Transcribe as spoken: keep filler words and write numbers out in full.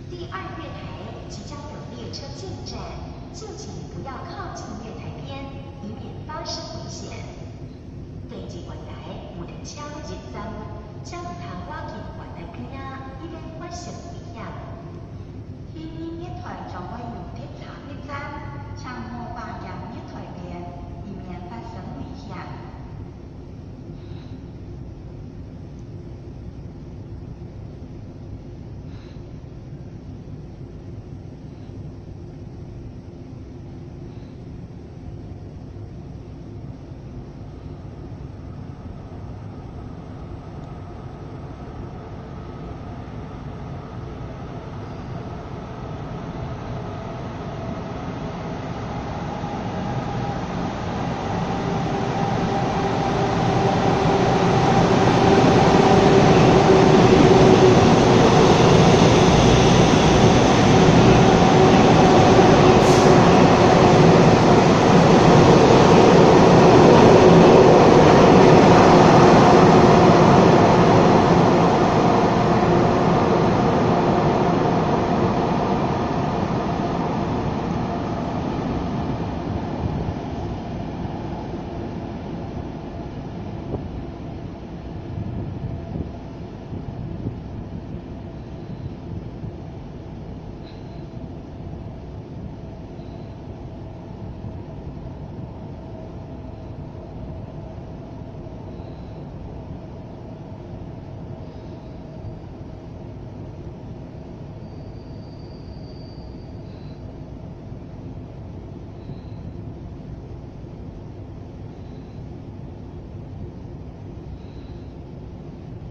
第二月台即将有列车进站，敬请不要靠近月台边，以免发生危险。第二月台有列车入站，请唔通靠近月台边啊，以免发生危